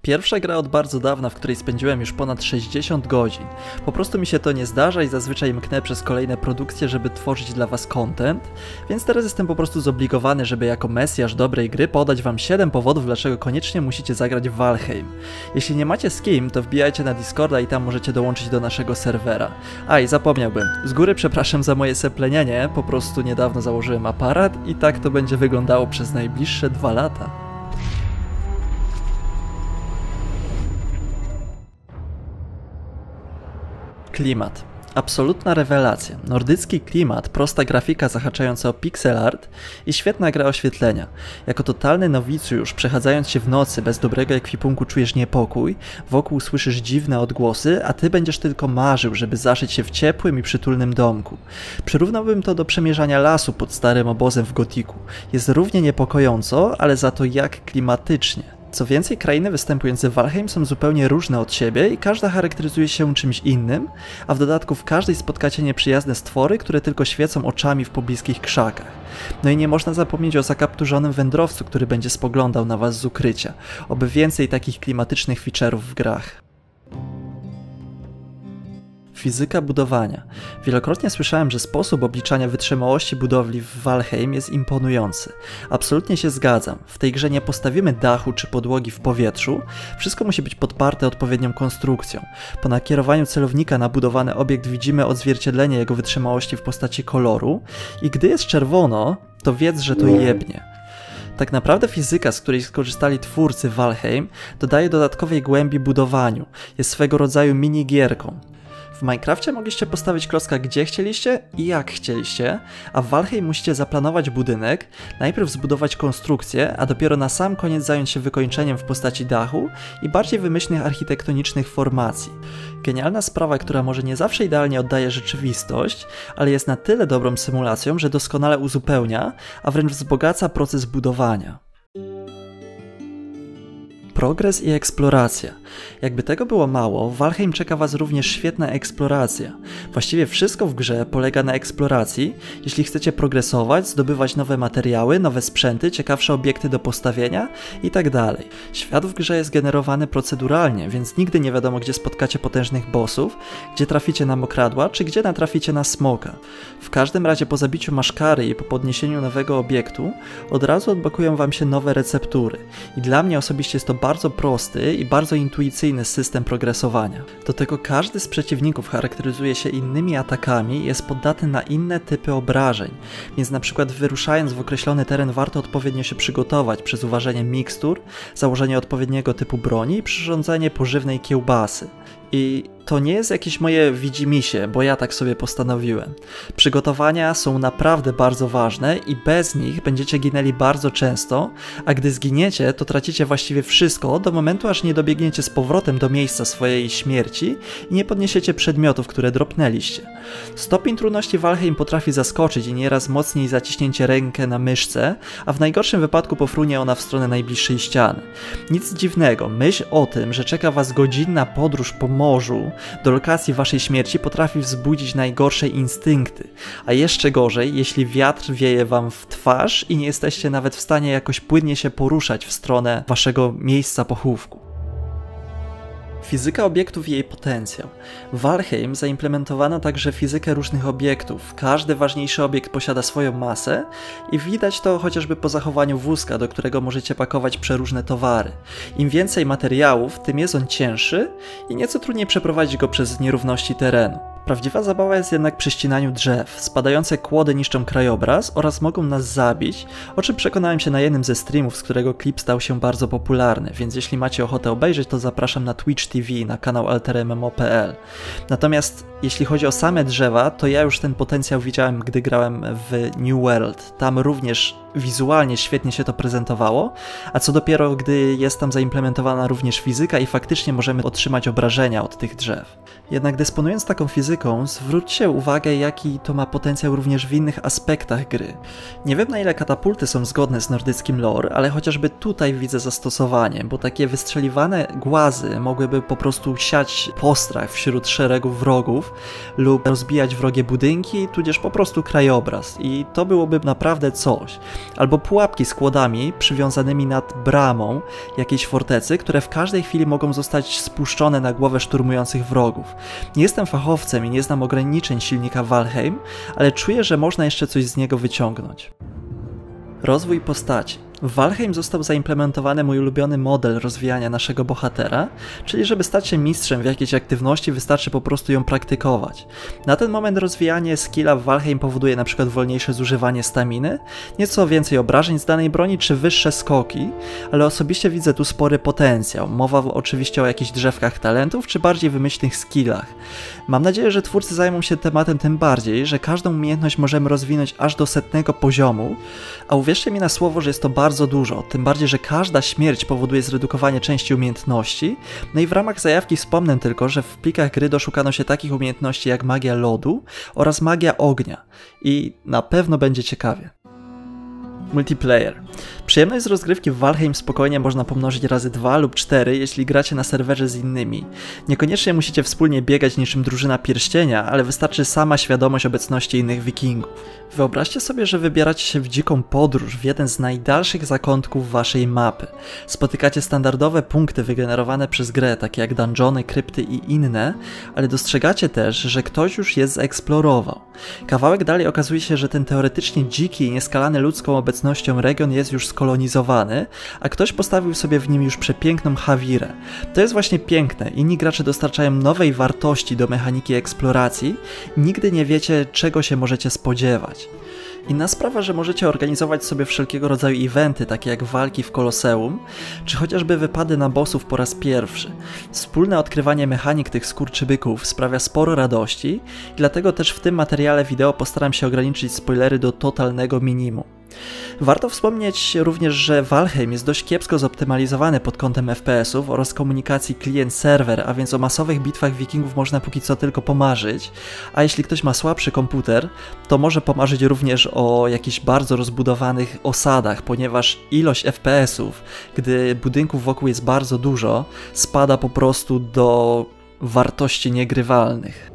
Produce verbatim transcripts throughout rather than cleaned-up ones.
Pierwsza gra od bardzo dawna, w której spędziłem już ponad sześćdziesiąt godzin. Po prostu mi się to nie zdarza i zazwyczaj mknę przez kolejne produkcje, żeby tworzyć dla was content, więc teraz jestem po prostu zobligowany, żeby jako mesjasz dobrej gry podać wam siedem powodów, dlaczego koniecznie musicie zagrać w Valheim. Jeśli nie macie z kim, to wbijajcie na Discorda i tam możecie dołączyć do naszego serwera. A i zapomniałbym, z góry przepraszam za moje seplenienie, po prostu niedawno założyłem aparat i tak to będzie wyglądało przez najbliższe dwa lata. Klimat. Absolutna rewelacja. Nordycki klimat, prosta grafika zahaczająca o pixel art i świetna gra oświetlenia. Jako totalny nowicjusz, przechadzając się w nocy bez dobrego ekwipunku czujesz niepokój, wokół słyszysz dziwne odgłosy, a ty będziesz tylko marzył, żeby zaszyć się w ciepłym i przytulnym domku. Przyrównałbym to do przemierzania lasu pod starym obozem w Gotiku. Jest równie niepokojąco, ale za to jak klimatycznie. Co więcej, krainy występujące w Valheim są zupełnie różne od siebie i każda charakteryzuje się czymś innym, a w dodatku w każdej spotkacie nieprzyjazne stwory, które tylko świecą oczami w pobliskich krzakach. No i nie można zapomnieć o zakapturzonym wędrowcu, który będzie spoglądał na was z ukrycia. Oby więcej takich klimatycznych feature'ów w grach. Fizyka budowania. Wielokrotnie słyszałem, że sposób obliczania wytrzymałości budowli w Valheim jest imponujący. Absolutnie się zgadzam. W tej grze nie postawimy dachu czy podłogi w powietrzu, wszystko musi być podparte odpowiednią konstrukcją. Po nakierowaniu celownika na budowany obiekt widzimy odzwierciedlenie jego wytrzymałości w postaci koloru i gdy jest czerwono, to wiedz, że to jebnie. Tak naprawdę fizyka, z której skorzystali twórcy Valheim, dodaje dodatkowej głębi budowaniu. Jest swego rodzaju minigierką. W Minecrafcie mogliście postawić klocka gdzie chcieliście i jak chcieliście, a w Valheim musicie zaplanować budynek, najpierw zbudować konstrukcję, a dopiero na sam koniec zająć się wykończeniem w postaci dachu i bardziej wymyślnych architektonicznych formacji. Genialna sprawa, która może nie zawsze idealnie oddaje rzeczywistość, ale jest na tyle dobrą symulacją, że doskonale uzupełnia, a wręcz wzbogaca proces budowania. Progres i eksploracja. Jakby tego było mało, w Valheim czeka was również świetna eksploracja. Właściwie wszystko w grze polega na eksploracji, jeśli chcecie progresować, zdobywać nowe materiały, nowe sprzęty, ciekawsze obiekty do postawienia itd. Świat w grze jest generowany proceduralnie, więc nigdy nie wiadomo, gdzie spotkacie potężnych bossów, gdzie traficie na mokradła, czy gdzie natraficie na smoka. W każdym razie po zabiciu maszkary i po podniesieniu nowego obiektu, od razu odblokują wam się nowe receptury. I dla mnie osobiście jest to bardzo prosty i bardzo intuicyjny system progresowania. Do tego każdy z przeciwników charakteryzuje się innymi atakami i jest poddatny na inne typy obrażeń, więc na przykład wyruszając w określony teren warto odpowiednio się przygotować przez uważenie mikstur, założenie odpowiedniego typu broni i przyrządzenie pożywnej kiełbasy. I to nie jest jakieś moje widzimisię, bo ja tak sobie postanowiłem. Przygotowania są naprawdę bardzo ważne i bez nich będziecie ginęli bardzo często, a gdy zginiecie, to tracicie właściwie wszystko do momentu, aż nie dobiegniecie z powrotem do miejsca swojej śmierci i nie podniesiecie przedmiotów, które dropnęliście. Stopień trudności Valheim potrafi zaskoczyć i nieraz mocniej zaciśnięcie rękę na myszce, a w najgorszym wypadku pofrunie ona w stronę najbliższej ściany. Nic dziwnego, myśl o tym, że czeka was godzinna podróż po morzu do lokacji waszej śmierci potrafi wzbudzić najgorsze instynkty, a jeszcze gorzej, jeśli wiatr wieje wam w twarz i nie jesteście nawet w stanie jakoś płynnie się poruszać w stronę waszego miejsca pochówku. Fizyka obiektów i jej potencjał. W Valheim zaimplementowano także fizykę różnych obiektów. Każdy ważniejszy obiekt posiada swoją masę i widać to chociażby po zachowaniu wózka, do którego możecie pakować przeróżne towary. Im więcej materiałów, tym jest on cięższy i nieco trudniej przeprowadzić go przez nierówności terenu. Prawdziwa zabawa jest jednak przy ścinaniu drzew. Spadające kłody niszczą krajobraz oraz mogą nas zabić, o czym przekonałem się na jednym ze streamów, z którego klip stał się bardzo popularny, więc jeśli macie ochotę obejrzeć, to zapraszam na Twitch T V, na kanał alter m m o kropka p l. Natomiast jeśli chodzi o same drzewa, to ja już ten potencjał widziałem, gdy grałem w New World. Tam również wizualnie świetnie się to prezentowało, a co dopiero, gdy jest tam zaimplementowana również fizyka i faktycznie możemy otrzymać obrażenia od tych drzew. Jednak dysponując taką fizyką, zwróćcie uwagę, jaki to ma potencjał również w innych aspektach gry. Nie wiem, na ile katapulty są zgodne z nordyckim lore, ale chociażby tutaj widzę zastosowanie, bo takie wystrzeliwane głazy mogłyby po prostu siać postrach wśród szeregu wrogów lub rozbijać wrogie budynki, tudzież po prostu krajobraz i to byłoby naprawdę coś. albo pułapki z kłodami przywiązanymi nad bramą jakiejś fortecy, które w każdej chwili mogą zostać spuszczone na głowę szturmujących wrogów. Nie jestem fachowcem i nie znam ograniczeń silnika Valheim, ale czuję, że można jeszcze coś z niego wyciągnąć. Rozwój postaci. W Valheim został zaimplementowany mój ulubiony model rozwijania naszego bohatera, czyli żeby stać się mistrzem w jakiejś aktywności, wystarczy po prostu ją praktykować. Na ten moment rozwijanie skilla w Valheim powoduje np. wolniejsze zużywanie staminy, nieco więcej obrażeń z danej broni czy wyższe skoki, ale osobiście widzę tu spory potencjał. Mowa oczywiście o jakichś drzewkach talentów czy bardziej wymyślnych skillach. Mam nadzieję, że twórcy zajmą się tematem tym bardziej, że każdą umiejętność możemy rozwinąć aż do setnego poziomu, a uwierzcie mi na słowo, że jest to bardzo bardzo dużo, tym bardziej, że każda śmierć powoduje zredukowanie części umiejętności. No i w ramach zajawki wspomnę tylko, że w plikach gry doszukano się takich umiejętności jak magia lodu oraz magia ognia i na pewno będzie ciekawie. Multiplayer. Przyjemność z rozgrywki w Valheim spokojnie można pomnożyć razy dwa lub cztery, jeśli gracie na serwerze z innymi. Niekoniecznie musicie wspólnie biegać niczym drużyna pierścienia, ale wystarczy sama świadomość obecności innych wikingów. Wyobraźcie sobie, że wybieracie się w dziką podróż w jeden z najdalszych zakątków waszej mapy. Spotykacie standardowe punkty wygenerowane przez grę, takie jak dungeony, krypty i inne, ale dostrzegacie też, że ktoś już je zeksplorował. Kawałek dalej okazuje się, że ten teoretycznie dziki i nieskalany ludzką obecnością region jest już skolonizowany, a ktoś postawił sobie w nim już przepiękną hawirę. To jest właśnie piękne, inni gracze dostarczają nowej wartości do mechaniki eksploracji i nigdy nie wiecie, czego się możecie spodziewać. Inna sprawa, że możecie organizować sobie wszelkiego rodzaju eventy, takie jak walki w Koloseum, czy chociażby wypady na bossów po raz pierwszy. Wspólne odkrywanie mechanik tych skurczybyków sprawia sporo radości i dlatego też w tym materiale wideo postaram się ograniczyć spoilery do totalnego minimum. Warto wspomnieć również, że Valheim jest dość kiepsko zoptymalizowany pod kątem F P S ów oraz komunikacji klient-serwer, a więc o masowych bitwach wikingów można póki co tylko pomarzyć, a jeśli ktoś ma słabszy komputer, to może pomarzyć również o jakichś bardzo rozbudowanych osadach, ponieważ ilość F P S ów, gdy budynków wokół jest bardzo dużo, spada po prostu do wartości niegrywalnych.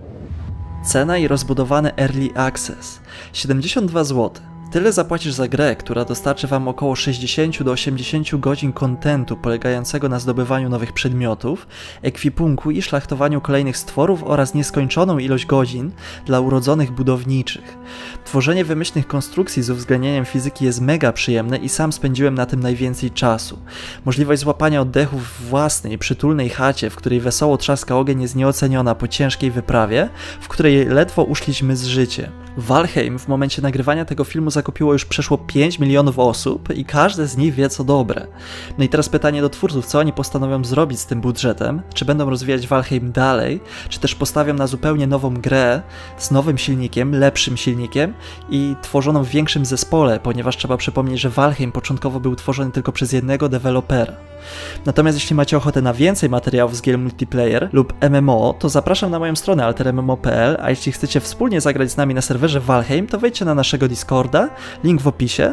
Cena i rozbudowany Early Access. siedemdziesiąt dwa złote. Tyle zapłacisz za grę, która dostarczy wam około sześćdziesiąt do osiemdziesięciu godzin kontentu polegającego na zdobywaniu nowych przedmiotów, ekwipunku i szlachtowaniu kolejnych stworów oraz nieskończoną ilość godzin dla urodzonych budowniczych. Tworzenie wymyślnych konstrukcji z uwzględnieniem fizyki jest mega przyjemne i sam spędziłem na tym najwięcej czasu. Możliwość złapania oddechu w własnej, przytulnej chacie, w której wesoło trzaska ogień, jest nieoceniona po ciężkiej wyprawie, w której ledwo uszliśmy z życiem. Valheim w momencie nagrywania tego filmu zakupiło już przeszło pięć milionów osób i każde z nich wie co dobre. No i teraz pytanie do twórców, co oni postanowią zrobić z tym budżetem? Czy będą rozwijać Valheim dalej, czy też postawią na zupełnie nową grę z nowym silnikiem, lepszym silnikiem i tworzoną w większym zespole, ponieważ trzeba przypomnieć, że Valheim początkowo był tworzony tylko przez jednego dewelopera. Natomiast jeśli macie ochotę na więcej materiałów z gier multiplayer lub M M O, to zapraszam na moją stronę alter m m o kropka p l, a jeśli chcecie wspólnie zagrać z nami na serwerze Valheim, to wejdźcie na naszego Discorda, link w opisie,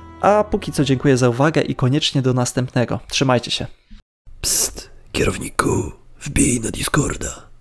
a póki co dziękuję za uwagę i koniecznie do następnego. Trzymajcie się. Psst, kierowniku, wbij na Discorda.